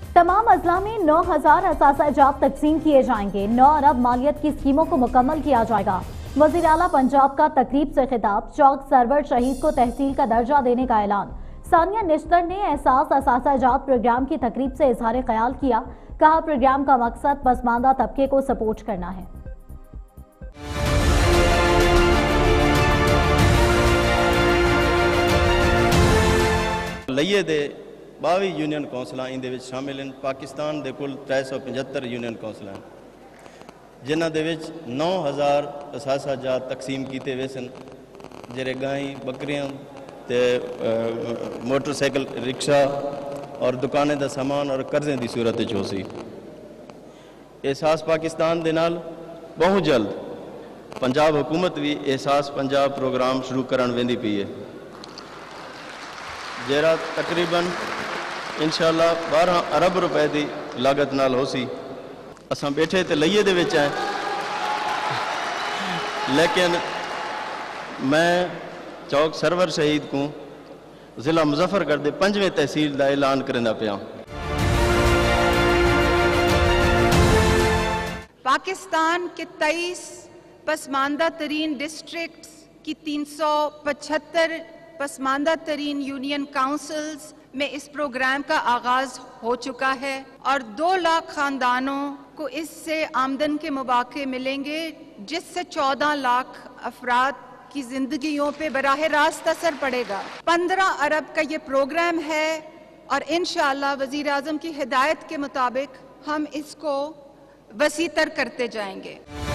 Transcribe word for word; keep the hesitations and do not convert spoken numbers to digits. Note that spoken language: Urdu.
تمام اضلاع میں نو ہزار اثاثہ جات تقسیم کیے جائیں گے۔ نو ارب مالیت کی اسکیموں کو مکمل کیا جائے گا۔ وزیر اعلیٰ پنجاب کا تقریب سے خطاب۔ چوک سرور شہید کو تحصیل کا درجہ دینے کا اعلان۔ ثانیہ نشتر نے احساس اثاثہ جات پروگرام کی تقریب سے اظہار خیال کیا۔ کہا پروگرام کا مقصد پسماندہ طبقے کو سپورٹ کرنا ہے۔ لئیے دے باوی یونین کونسلاں ان دے وچ شامل ہیں۔ پاکستان دے کل ترے سو پچہتر یونین کونسلاں جنہ دے وچ نو ہزار اثاثہ جات تقسیم کیتے ہوئے سن، جڑے گائیں بکریاں تے موٹر سائیکل رکشا اور دکانیں دا سامان اور قرضیں دی صورت وچ ہو سی۔ احساس پاکستان دے نال بہت جلد پنجاب حکومت بھی احساس پنجاب پروگرام شروع کرن ویندی پئی ہے، جیرا تقریباً انشاءاللہ بارہ ارب روپے دی لاگت نال ہو سی۔ اساں بیٹھے تے لئیے دے وچ ہیں، لیکن میں چوک سرور شہید کو ضلع مظفر گڑھ دے پنجویں تحصیل دا اعلان کرنا پیا۔ پاکستان کے تیئیس پسماندہ ترین ڈسٹرکٹس کی تین سو پچہتر پسماندہ ترین یونین کاؤنسلز میں اس پروگرام کا آغاز ہو چکا ہے اور دو لاکھ خاندانوں کو اس سے آمدن کے مواقع ملیں گے، جس سے چودہ لاکھ افراد کی زندگیوں پہ براہ راست اثر پڑے گا۔ پندرہ ارب کا یہ پروگرام ہے اور انشاءاللہ وزیر اعظم کی ہدایت کے مطابق ہم اس کو وسیع تر کرتے جائیں گے۔